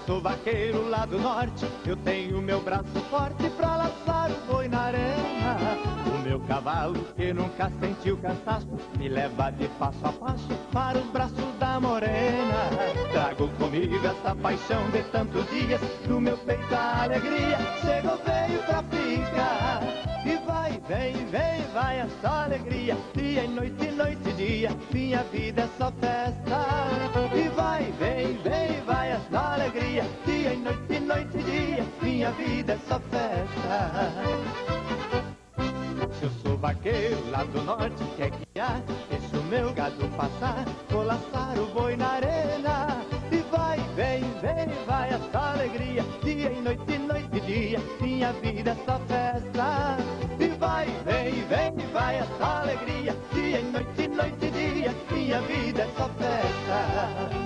sou vaqueiro lá do norte, eu tenho meu braço forte pra laçar o boi na arena. O meu cavalo que nunca sentiu cansaço me leva de passo a passo para os braços da morena. Trago comigo essa paixão de tantos dias, do meu peito a alegria chegou, veio pra ficar. E vai, vem, vem, vai essa alegria, dia e noite, noite e dia, minha vida é só festa. E vai, vem, vem, vai essa alegria, dia e noite, noite e dia, minha vida é só festa. Se eu sou vaqueiro lá do norte, que é que há? Deixa o meu gado passar, vou laçar o boi na arena. E vai, vem, vem, vai essa alegria, dia e noite, noite e dia, minha vida é só festa. E vai, vem, vem, vai essa alegria, dia e noite, noite e dia, minha vida é só festa.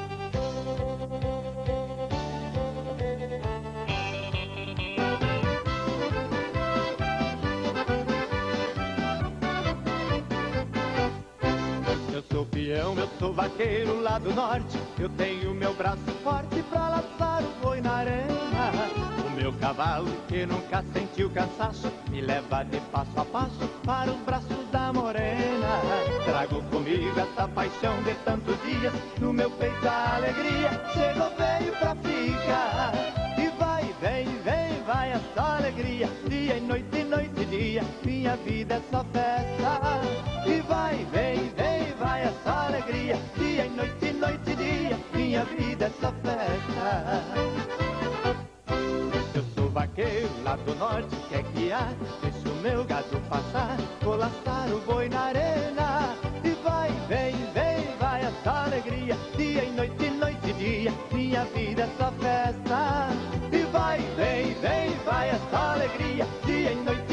Eu sou peão, eu sou vaqueiro lá do norte, eu tenho meu braço forte pra laçar o boi na arena. O meu cavalo que nunca sentiu cansaço me leva de passo a passo para os braços da morena. Trago comigo essa paixão de tantos dias, no meu peito a alegria chegou, veio pra ficar. E vai, vem, vem, vai essa alegria, dia e noite, noite e dia, minha vida é só festa. E vai, vem, vem, vai essa alegria, dia e noite, noite e dia, minha vida é só festa. Eu sou vaqueiro lá do norte, que é que há? Deixa o meu gado passar, vou laçar o boi na arena. E vai, vem, vem, vai essa alegria, dia e noite, noite e dia, minha vida é só festa. E vai, vem, vem, vai essa alegria, dia e noite,